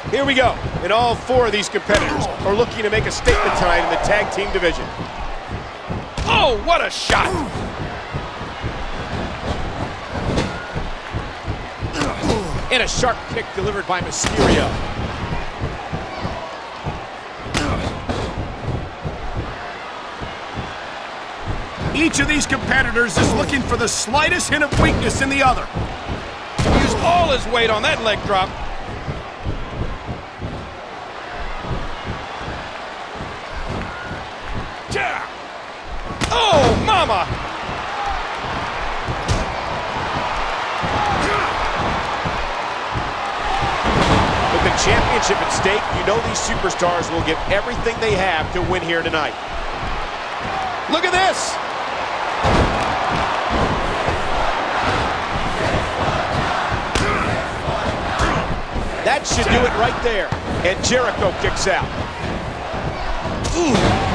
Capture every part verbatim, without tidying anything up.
Here we go. And all four of these competitors are looking to make a statement tonight in the tag team division. Oh, what a shot! And a sharp kick delivered by Mysterio. Each of these competitors is looking for the slightest hint of weakness in the other. He used all his weight on that leg drop. Yeah. Oh, mama! With the championship at stake, you know these superstars will give everything they have to win here tonight. Look at this! That should do it right there. And Jericho kicks out. Ooh.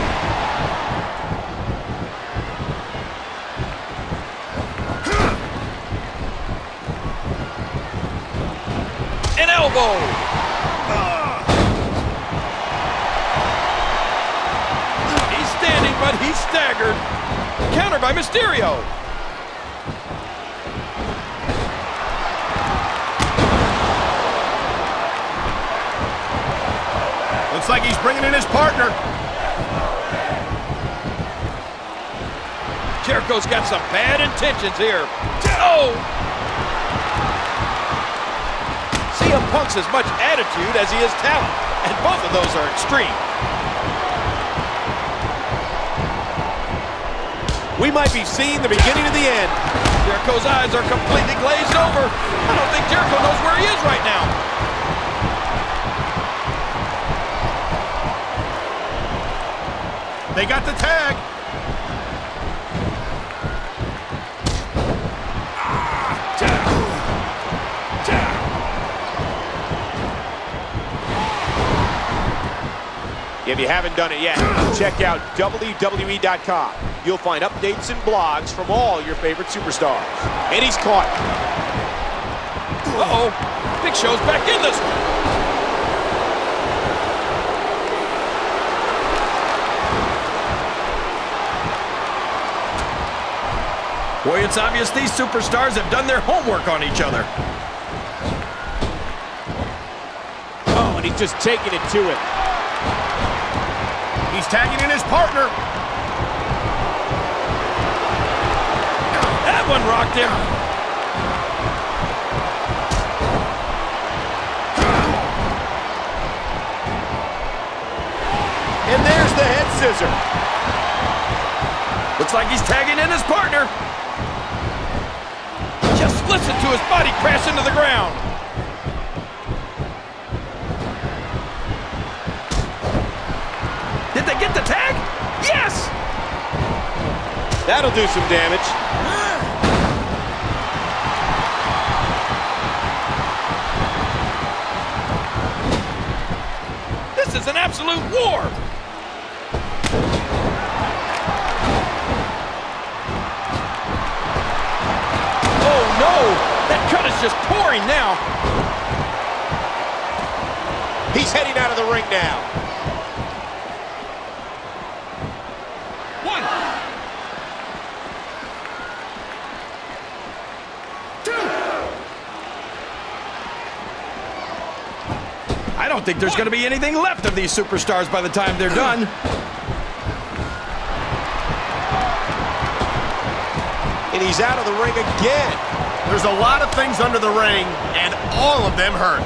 An elbow. He's standing, but he's staggered. Counter by Mysterio. Looks like he's bringing in his partner. Jericho's got some bad intentions here. Oh! C M Punk's as much attitude as he is talent, and both of those are extreme. We might be seeing the beginning of the end. Jericho's eyes are completely glazed over. I don't think Jericho knows where he is right now. They got the tag. If you haven't done it yet, check out W W E dot com. You'll find updates and blogs from all your favorite superstars. And he's caught. Uh-oh. Big Show's back in this one. Boy, it's obvious these superstars have done their homework on each other. Oh, and he's just taking it to him. He's tagging in his partner. That one rocked him. And there's the head scissor. Looks like he's tagging in his partner. Just listen to his body crash into the ground. Did they get the tag? Yes! That'll do some damage. This is an absolute war. Oh no! That cut is just pouring now. He's heading out of the ring now. One. Two. I don't think there's going to be anything left of these superstars by the time they're done. And he's out of the ring again. There's a lot of things under the ring, and all of them hurt.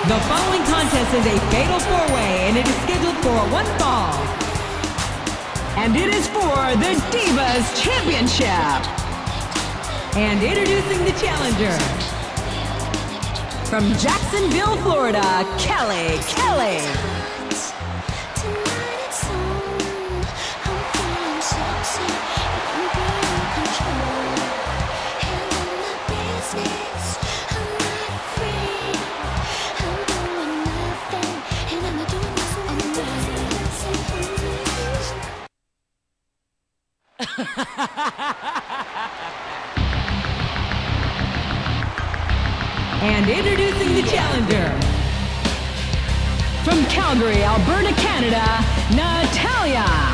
The following contest is a fatal four-way, and it is scheduled for one fall. And it is for the Divas Championship. And introducing the challenger. From Jacksonville, Florida, Kelly Kelly. And introducing the challenger. From Calgary, Alberta, Canada, Natalya.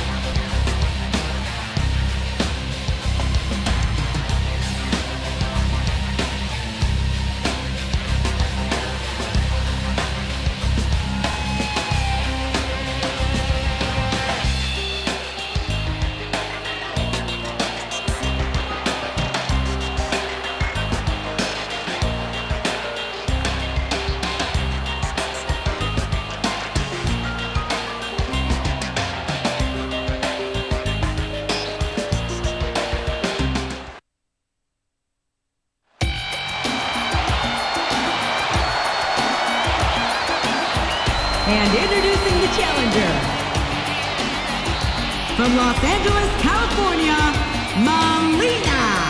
And introducing the challenger. From Los Angeles, California, Melina.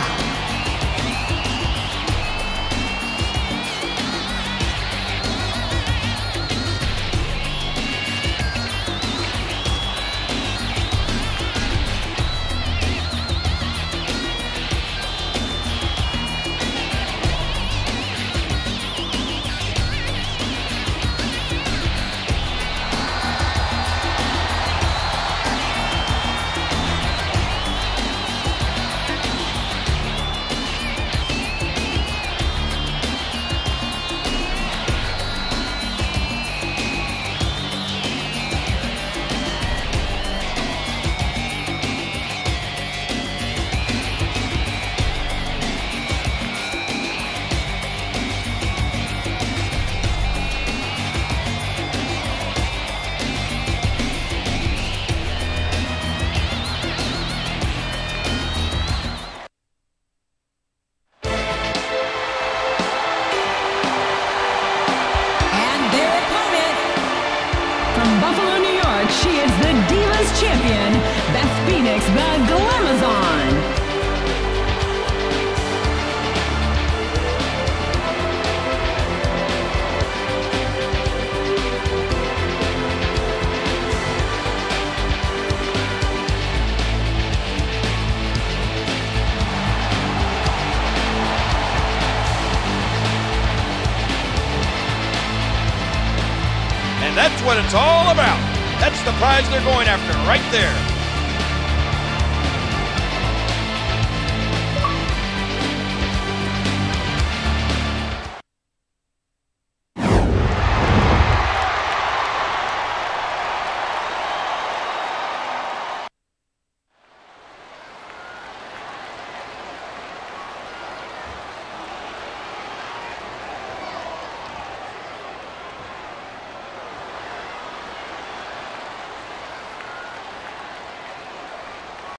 She is the Divas Champion, Beth Phoenix, the Glamazon. And that's what it's all about. That's the prize they're going after right there.